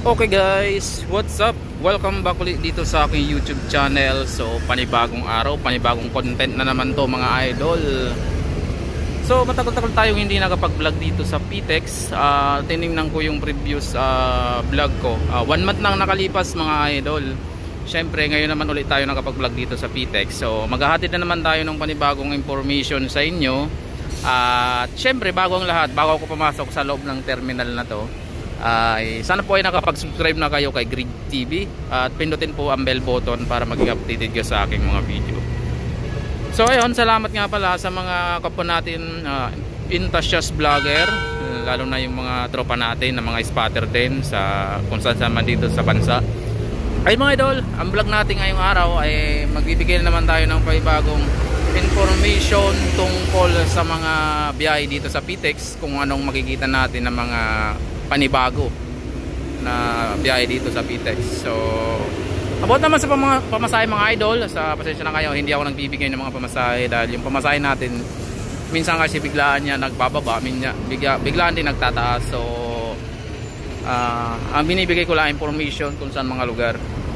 Okay guys, what's up? Welcome back ulit dito sa aking YouTube channel. So panibagong araw, panibagong content na naman to mga idol. So matagal-tagal tayong hindi nakapag-vlog dito sa PTEX. Tinignan ko yung previous vlog ko. 1 month nang nakalipas mga idol. Syempre ngayon naman ulit tayo nakapag-vlog dito sa PTEX. So maghahatid na naman tayo ng panibagong information sa inyo. At syempre bago ang lahat, bago ako pumasok sa loob ng terminal na to, sana po ay nakapag-subscribe na kayo kay Greg TV at pindutin po ang bell button para maging updated kayo sa aking mga video. So ayun, salamat nga pala sa mga kapwa natin Intashias vlogger, lalo na yung mga tropa natin na mga spotter din sa kung saan man dito sa bansa. Ay mga idol, ang vlog natin ngayong araw ay magbibigay naman tayo ng bagong information tungkol sa mga biyahe dito sa PTEX, kung anong makikita natin ng mga panibago na biyahe dito sa PTEX. So about naman sa pamasahe mga idol, sa pasensya na kayo, hindi ako nagbibigay ng mga pamasahe dahil yung pamasahe natin minsan kasi biglaan niya nagbababa, biglaan din nagtataas. So ang binibigay ko lang information kung saan mga lugar.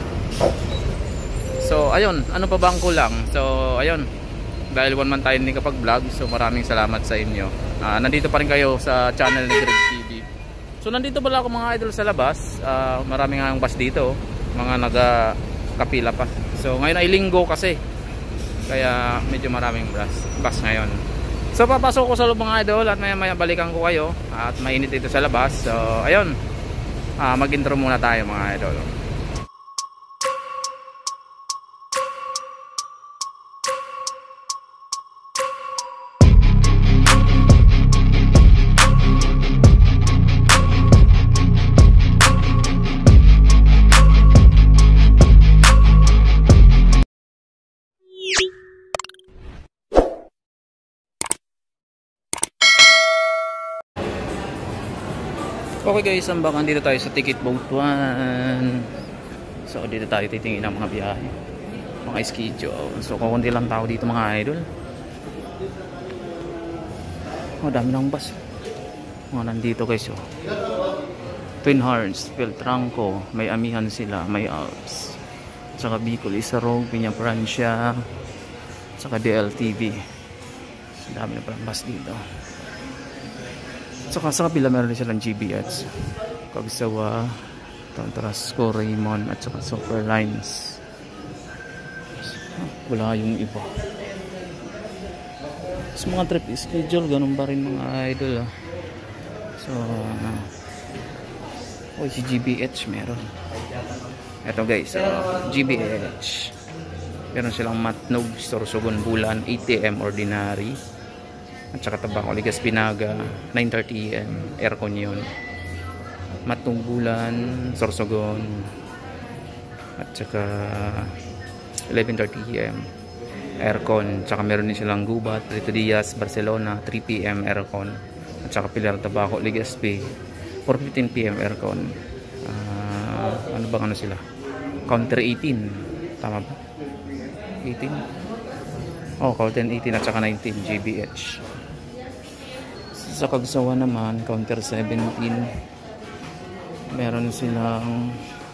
So ayun, ano pa bang kulang? So ayun, dahil 1 month tayo hindi kapag vlog, so maraming salamat sa inyo. Nandito pa rin kayo sa channel ni Greg TV. So nandito pala ako mga idol sa labas. Maraming nga bus dito, mga nagkapila pa. So ngayon ay linggo kasi, kaya medyo maraming bus ngayon. So papasok ko sa loob mga idol at maya balikan ko kayo. At mainit dito sa labas. So ayun, mag-intro muna tayo mga idol. Okay guys, ambakan dito tayo sa Ticket Boat 1. So dito tayo titingin ng mga biyahe, mga schedule. So kukunti lang tao dito mga idol. Dami ng bus mga nandito guys. Twin Hearts, Beltranco, may Amihan sila, may Alps, saka Bicol, Isarog, Piña Francia, saka DLTV. Dami na palang bus dito. Saka sa kapila meron din silang GBH, Cagsawa, Tarasco, Raymond at saka Super Lines. Wala yung iba. Sa mga trip schedule, ganun pa rin mga idol. So si GBH meron. Eto guys, GBH meron silang Matnog, Sorsogon, Bulan, ATM Ordinary at saka Tabaco, Ligas, Pinaga, 9:30 AM, aircon yun. Matnog, Bulan, Sorsogon at saka 11:30 AM, aircon. At saka meron din silang Gubat, Rito Diaz, Barcelona, 3 PM, aircon. At saka Pilar, Tabaco, Ligaspi, 4:15 PM, aircon. Ano bang ano sila? Counter 18, tama ba? 18? Counter 18 at saka 19 GBH. Sa Cagsawa naman, Counter 17, meron silang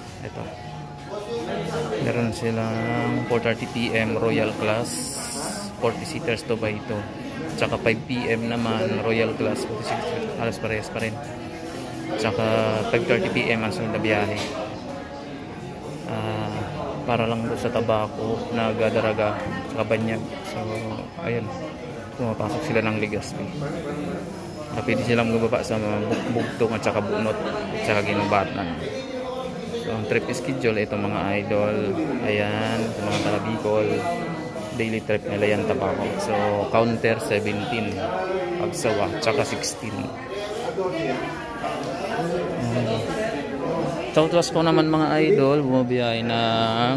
meron silang 4:30 PM Royal Class 40 seaters to by 2. Tsaka 5 PM naman Royal Class 40 seaters, alas parehas pa rin. Tsaka 5:30 PM ang sunod na biyahe. Para lang doon sa Tabaco, Nagadaraga, tsaka Banyag. So ayun, pumapasok sila ng Legazpi. Pwede silang bumaba sa Bugtong at saka Bunot at saka Ginubatan. So ang trip schedule ito mga idol, ayan, ito mga taga Bicol, daily trip nila yan Tabaco. So Counter 17 Cagsawa, tsaka 16. Southwest ko naman mga idol, bumabiyahe ng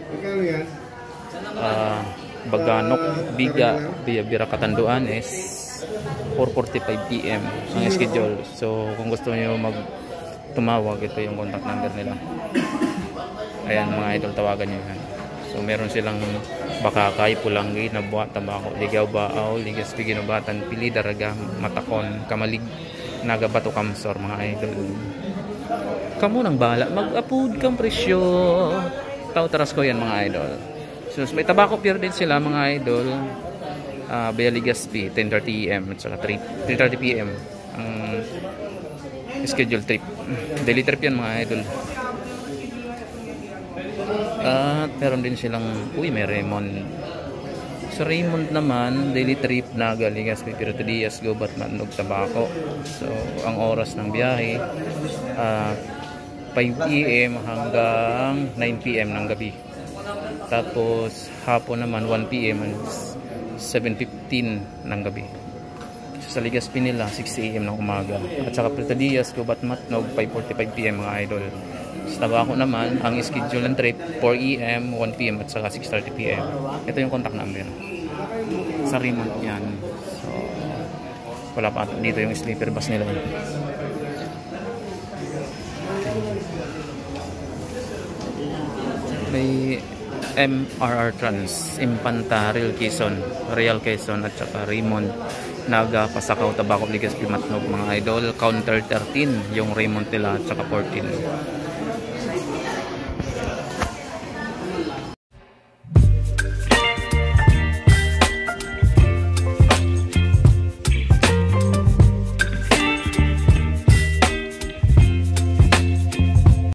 Baganok, Biga, Bira, Catanduanes, 4:45 PM ang schedule. So kung gusto niyo tumawag, ito yung contact number nila. Ayan mga idol, tawagan niyo yan. So meron silang Bakakay, Pulanggi, Nabuat, Tabaco, Ligaw, Baaw, Ligaspi, Ginubatan, Pili, Daraga, Matakon, Kamalig, Nagabato, Kamsor mga idol. Kamu nang bahala. Mag-upload kang presyo. Taras ko yan mga idol. So, may tabako pier din sila mga idol. Via Legazpi, 10:30 AM at saka 3:30 PM. Ang schedule trip. Daily trip yan mga idol. At meron din silang, may Raymond. Sa Raymond naman, daily trip na Legazpi, pero 2 days go Batman og tabako. So, ang oras ng biyahe 5 PM hanggang 9 PM ng gabi. Tapos hapon naman 1 PM and 7:15 ng gabi. So, sa Legazpi nila 6 AM ng umaga. At saka Pretadias go Batmatnog 5:45 PM mga idol. Sa tabako naman, ang schedule ng trip 4 AM, 1 PM at saka 6:30 PM. Ito yung contact number. Sa Raymond yan. So, wala pa dito yung sleeper bus nila. May MRR Trans, Impanta, Real Quezon at saka Raymond, Naga, Pasakaw, Tabaco, Legazpi, Matnog mga idol. Counter 13 yung Raymond nila at saka 14.